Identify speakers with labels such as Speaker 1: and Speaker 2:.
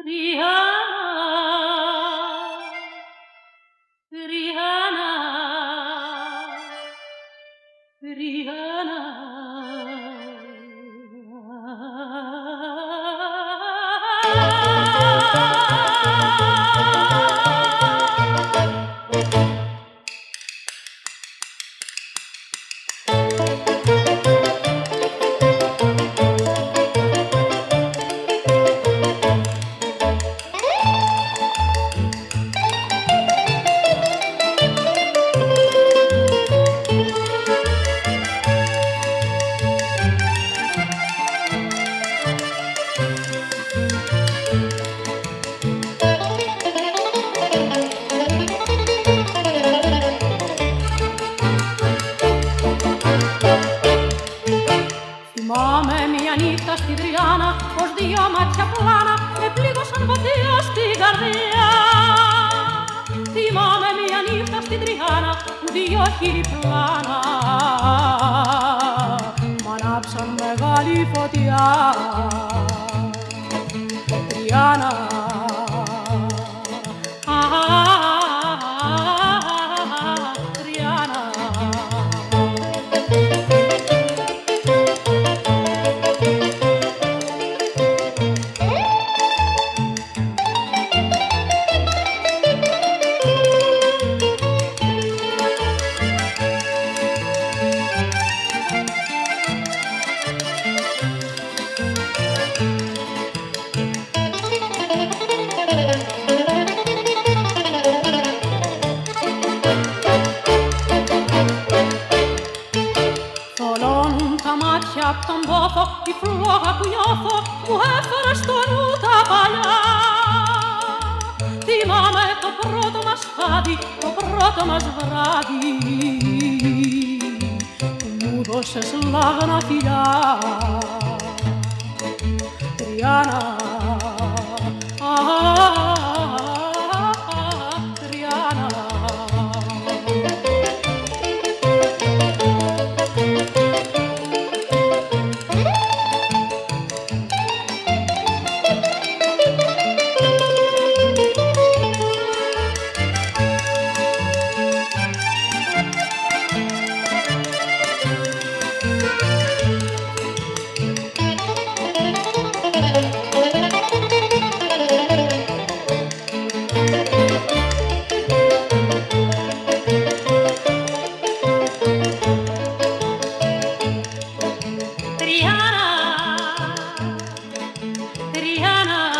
Speaker 1: Triana, Triana. Θυμάμαι μια νύχτα στην Τριάνα, πως δυο μάτια πλάνα με πλήγωσαν βαθιά στην καρδιά. Θυμάμαι μια νύχτα στην Τριάνα, δυο χείλη πλάνα μ' ανάψαν μεγάλη φωτιά. Τριάνα, Τριάνα. Θολώνουν τα μάτια απ' τον πόθο, η φλόγα που νιώθω μου έφερε στο νου τα παλιά. Θυμάμαι το πρώτο μας χάδι, το πρώτο μας βράδυ που μου δώσες λάγνα φιλιά. Τριάνα, Τριάνα. Triana, Triana.